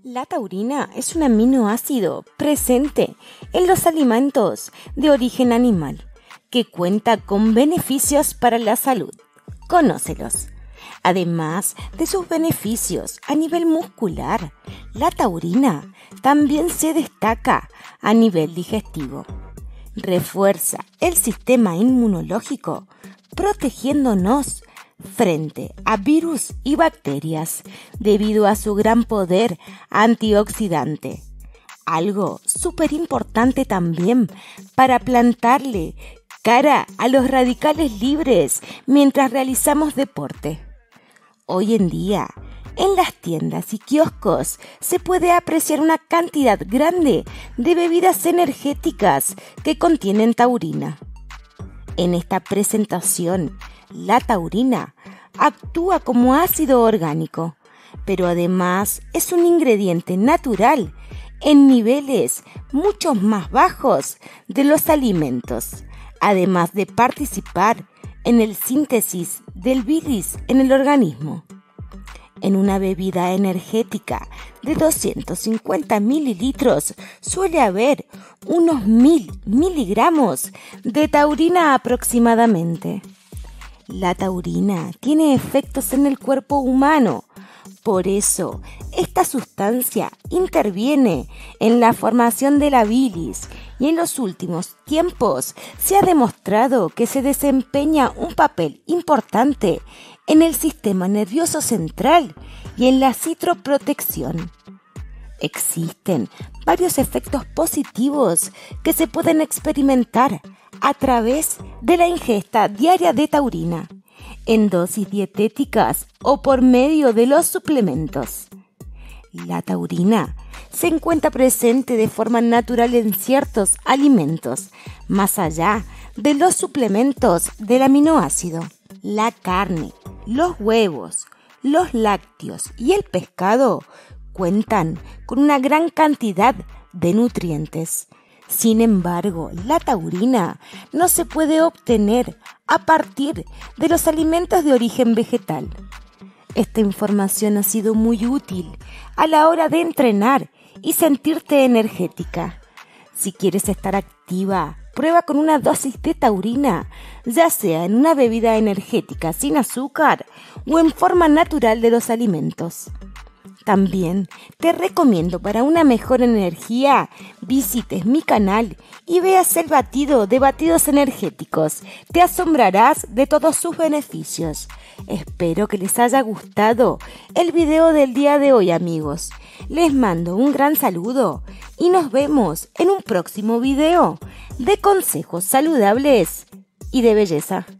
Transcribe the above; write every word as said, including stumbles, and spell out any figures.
La taurina es un aminoácido presente en los alimentos de origen animal que cuenta con beneficios para la salud. Conócelos. Además de sus beneficios a nivel muscular, la taurina también se destaca a nivel digestivo. Refuerza el sistema inmunológico, protegiéndonos frente a virus y bacterias debido a su gran poder antioxidante. Algo súper importante también para plantarle cara a los radicales libres mientras realizamos deporte. Hoy en día, en las tiendas y kioscos se puede apreciar una cantidad grande de bebidas energéticas que contienen taurina. En esta presentación, la taurina actúa como ácido orgánico, pero además es un ingrediente natural en niveles mucho más bajos de los alimentos, además de participar en el síntesis del bilis en el organismo. En una bebida energética de doscientos cincuenta mililitros suele haber unos mil miligramos de taurina aproximadamente. La taurina tiene efectos en el cuerpo humano, por eso esta sustancia interviene en la formación de la bilis y en los últimos tiempos se ha demostrado que se desempeña un papel importante en el sistema nervioso central y en la citroprotección. Existen varios efectos positivos que se pueden experimentar a través de la ingesta diaria de taurina, en dosis dietéticas o por medio de los suplementos. La taurina se encuentra presente de forma natural en ciertos alimentos, más allá de los suplementos del aminoácido. La carne, los huevos, los lácteos y el pescado cuentan con una gran cantidad de nutrientes. Sin embargo, la taurina no se puede obtener a partir de los alimentos de origen vegetal. Esta información ha sido muy útil a la hora de entrenar y sentirte energética. Si quieres estar activa, prueba con una dosis de taurina, ya sea en una bebida energética sin azúcar o en forma natural de los alimentos. También te recomiendo para una mejor energía, visites mi canal y veas el batido de batidos energéticos. Te asombrarás de todos sus beneficios. Espero que les haya gustado el video del día de hoy, amigos. Les mando un gran saludo y nos vemos en un próximo video de consejos saludables y de belleza.